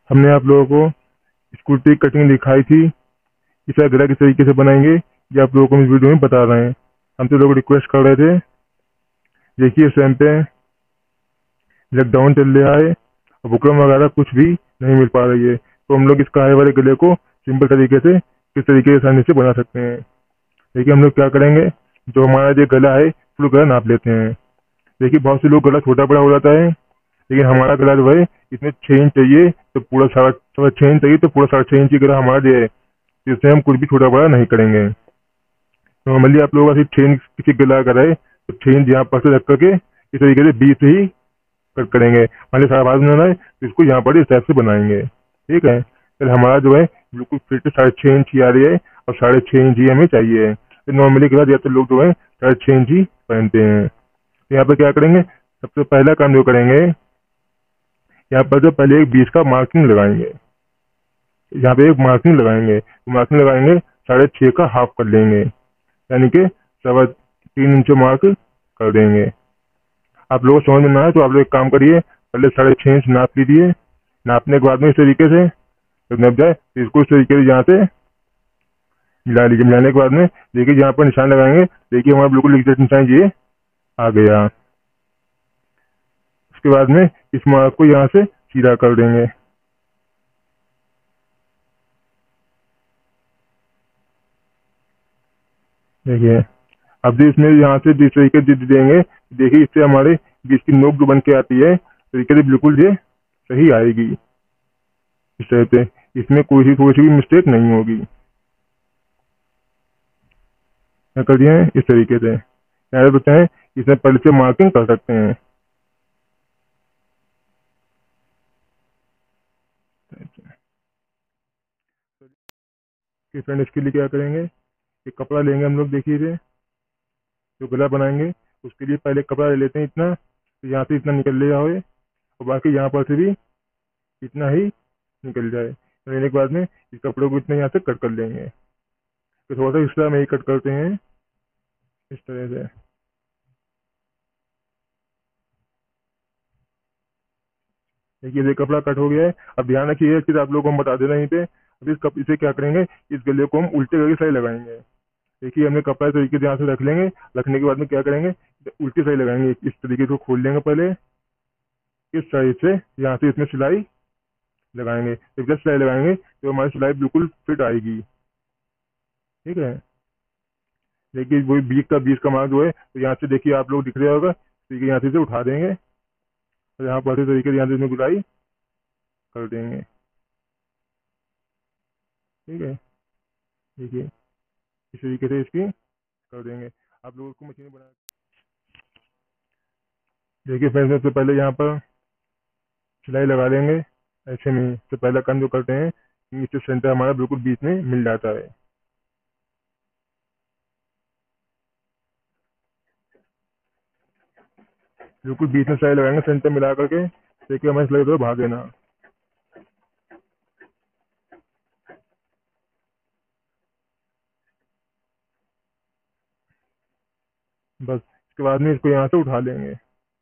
हमने आप लोगों को स्कूल पे कटिंग दिखाई थी, इसका गला किस तरीके से बनाएंगे ये आप लोगों को हम इस वीडियो में बता रहे हैं। हम तो लोग रिक्वेस्ट कर रहे थे, देखिए इस टाइम पे लॉकडाउन चल रहा है और बुकरम वगैरह कुछ भी नहीं मिल पा रही है, तो हम लोग इस कढ़ाई वाले गले को सिंपल तरीके से किस तरीके से आसानी से बना सकते हैं। देखिए हम लोग क्या करेंगे, जो हमारा जो गला है फुल गला नाप लेते हैं। देखिए बहुत से लोग गला छोटा बड़ा हो जाता है, लेकिन हमारा गला जो है इसमें 6 इंच चाहिए, तो पूरा 6.5 इंच चाहिए, तो पूरा 6.5 इंच की गला हमारा जो है, तो इसमें हम कुछ भी छोटा बड़ा नहीं करेंगे। नॉर्मली आप लोगों का 6 इंच किसी गला अगर है तो 6 इंच यहाँ पर से रख करके इस तरीके से बीच से ही कट करेंगे। मान लीजिए सारा भाग बनाना है तो इसको यहाँ पर इस टाइप से बनाएंगे, ठीक है। फिर हमारा जो है बिल्कुल फिट 6.5 इंच ही आ रही है और 6.5 इंच ही हमें चाहिए। तो नॉर्मली के बाद या तो लोग जो है 6.5 इंच ही पहनते हैं। तो यहाँ पर क्या करेंगे, सबसे पहला काम जो करेंगे, यहाँ पर जो पहले एक बीच का मार्किंग लगाएंगे, यहाँ पे एक मार्किंग लगाएंगे, तो मार्किंग लगाएंगे 6.5 का हाफ कर लेंगे, यानी कि 3.25 इंच मार्क कर देंगे। आप लोगों को समझ में ना आए तो आप लोग एक काम करिए, पहले 6.5 इंच नाप लीजिए। नापने के बाद में इस तरीके से जब नप जाए तो इसको इस तरीके से यहाँ से मिला लीजिए। मिलाने के बाद में देखिए जहाँ पर निशान लगाएंगे, देखिए हमारा बिल्कुल एग्जैक्ट निशान ये आ गया। उसके बाद में इस मार्क को यहाँ से सीधा कर देंगे। देखिए अब जो इसमें यहाँ से जिस तरीके से देंगे, देखिए इससे हमारे बीच की नोक जो बन के आती है तरीके से बिल्कुल ये सही आएगी। इस तरह से इसमें कोई सी भी मिस्टेक नहीं होगी। क्या कर दिए हैं इस तरीके से, याद बताएं इसमें पहले से मार्किंग कर सकते हैं। कि फ्रेंड इसके लिए क्या करेंगे, एक कपड़ा लेंगे हम लोग, देखिए इसे जो गला बनाएंगे उसके लिए पहले कपड़ा ले लेते हैं इतना, तो यहाँ से इतना निकल ले जाओ और बाकी यहाँ पर से भी इतना ही निकल जाए। तो लेने के बाद में इस कपड़े को इतना यहाँ से कट कर लेंगे। तो थोड़ा सा हिस्सा में ही कट करते हैं इस तरह से। देखिए ये कपड़ा कट हो गया है। अब ध्यान रखिए ये चीज आप लोगों को हम बता दे रहे हैं यहीं पे। अब इसे क्या करेंगे, इस गले को हम उल्टे करके सही लगाएंगे। देखिए हमने कपड़ा इस तरीके से यहाँ से रख लेंगे, रखने के बाद में क्या करेंगे, उल्टी सही लगाएंगे। इस तरीके से खोल लेंगे पहले, इस साइड से यहाँ से इसमें सिलाई लगाएंगे। जब सिलाई लगाएंगे तो हमारी सिलाई बिल्कुल फिट आएगी, ठीक है। देखिए वही बीच का मार्क जो है, तो यहाँ से देखिए आप लोग दिख रहा होगा, ठीक है, यहाँ से इसे उठा देंगे और यहाँ पर तरीके से यहाँ से इसमें गुलाई कर देंगे, ठीक है। देखिए इस तरीके से इसकी कर देंगे। आप लोग उसको मशीन बना, देखिए फ्रेंड्स सबसे पहले यहाँ पर सिलाई लगा लेंगे। ऐसे में तो पहला काम जो करते हैं, नीचे सेंटर हमारा बिल्कुल बीच में मिल जाता है। बिल्कुल बीच में सिलाई लगाएंगे सेंटर मिला करके, देखिए हमें सिलाई तो भाग देना। बस इसके बाद में इसको यहाँ से उठा लेंगे।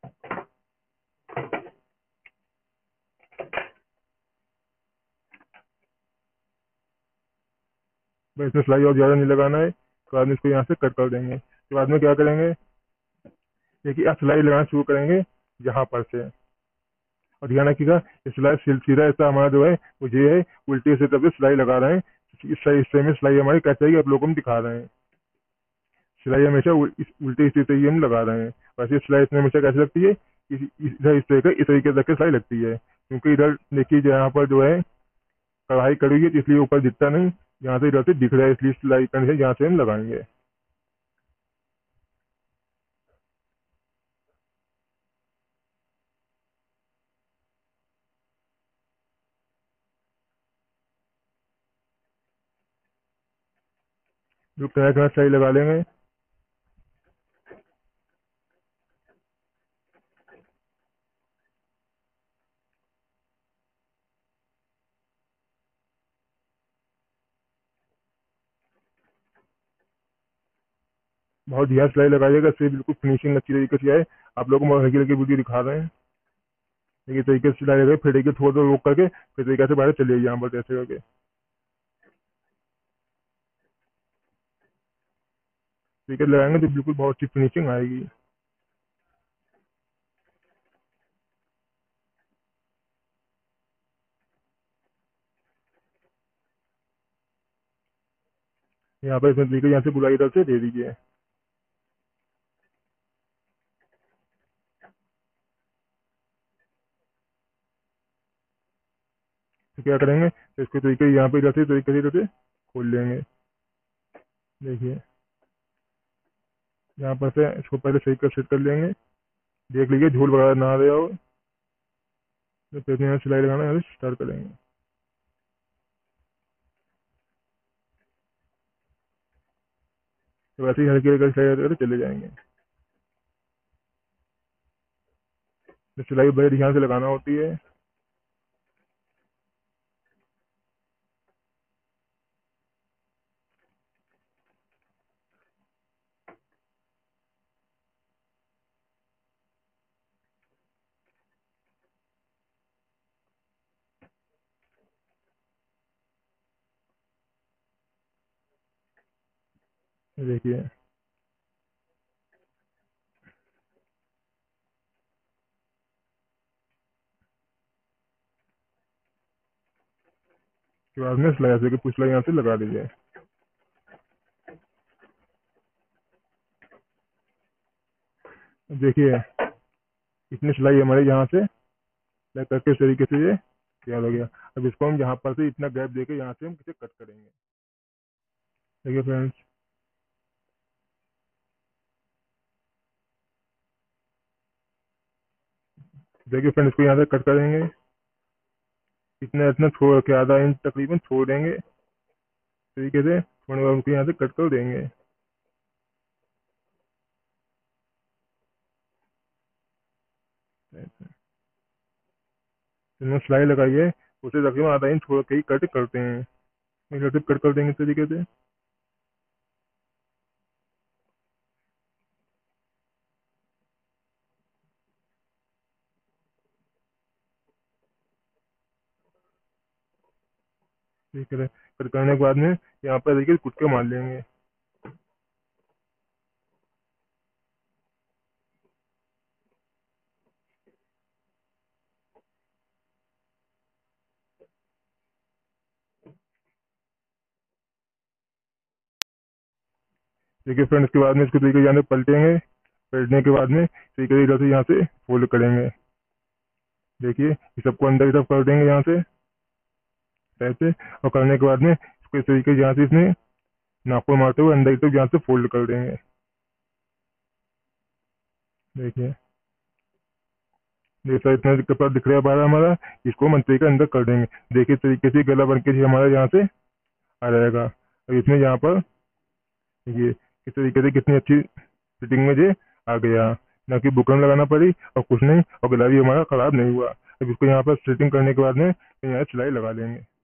बस इसमें सिलाई और ज़्यादा नहीं लगाना है। उसके बाद में इसको यहाँ से कट कर देंगे। उसके बाद में क्या करेंगे, देखिए आप सिलाई लगाना शुरू करेंगे यहाँ पर से, और ध्यान रखिएगा ये सिलाई सीधा ऐसा हमारा जो है वो ये है, उल्टे से तब सिलाई लगा रहे हैं। इस हिस्से में सिलाई हमारी कैसे आएगी आप लोगों को हम दिखा रहे हैं। सिलाई हमेशा उल्टे हिस्से से ही हम लगा रहे हैं। वैसे सिलाई इसमें हमेशा कैसे लगती है, इधर इस तरीके से रख के सिलाई लगती है, क्योंकि इधर देखिए यहाँ पर जो है कढ़ाई कड़ी है, इसलिए ऊपर दिखता नहीं, यहाँ से इधर से दिख रहा है, इसलिए सिलाई करने से यहाँ से हम लगाएंगे। जो किनारे सिलाई लगा लेंगे। बहुत ध्यान सिलाई लगाइएगा, इससे बिल्कुल फिनिशिंग अच्छी तरीके से आए। आप लोगों को हल्की हल्की वीडियो दिखा रहे हैं। ये तरीके से सिलाई लगे, फिर देखिए थोड़ा रोक करके फिर तरीके से बाहर चलिए यहाँ पर ऐसे करके। ठीक है, लगाएंगे तो बिल्कुल बहुत अच्छी फिनिशिंग आएगी। यहाँ पर इसमें देखिए यहाँ से गुलाई इधर से दे दीजिए। तो क्या करेंगे, तो इसको तरीके यहाँ पे इधर से खोल लेंगे। देखिए यहाँ पर से इसको पहले सही कर सेट कर लेंगे। देख लीजिए झूल वगैरह ना आ रहा हो, तो फिर यहाँ सिलाई लगाना यहाँ से स्टार्ट करेंगे। तो वैसे ही हल्की हल्की सिलाई करके चले जाएंगे। तो सिलाई बड़े ध्यान से लगाना होती है। देखिए उसके बाद में सिलाई ऐसे कुछ सिलाई यहाँ से लगा दीजिए। देखिए इतनी सिलाई हमारे यहाँ से लग करके इस तरीके से ये तैयार हो गया। अब इसको हम यहाँ पर से इतना गैप देके यहाँ से हम इसे कट करेंगे। देखिए फ्रेंड्स, देखिए फ्रेंड्स, इसको यहाँ से कट करेंगे। इतना इतना छोड़ के आधा इंच तकरीबन छोड़ देंगे तरीके से, थोड़ी बार उसको यहाँ से कट कर देंगे। इनमें सिलाई लगाइए, उसे तकरीबन आधा इंच छोड़ के ही कट करते हैं। इधर से कट कर देंगे इस तरीके से। ठीक है, कट करने के बाद में यहाँ पर देखिए कुटके मार लेंगे। देखिए फ्रेंड, इसके बाद में इसको तरीके यहाँ से पलटेंगे। पलटने के बाद में तरीके इधर से यहाँ से फोल्ड करेंगे। देखिए ये सबको अंदर की तरफ कर देंगे यहाँ से ऐसे, और करने के बाद में इसको इस तरीके से यहाँ से इसमें नाखून मारते हुए अंदर की तरफ यहाँ से फोल्ड कर देंगे। देखिए जैसा इतना कपड़ा दिख रहा है बाहर हमारा, इसको हम तरीके अंदर कर देंगे। देखिए इस तरीके से गला बन के हमारा यहाँ से आ रहेगा। और इसमें यहाँ पर ये इस तरीके से कितनी अच्छी फिटिंग में ये आ गया, ना कि बुकरम लगाना पड़ी और कुछ नहीं, और गला भी हमारा खराब नहीं हुआ। अब इसको यहाँ पर सेटिंग करने के बाद में यहाँ सिलाई लगा लेंगे।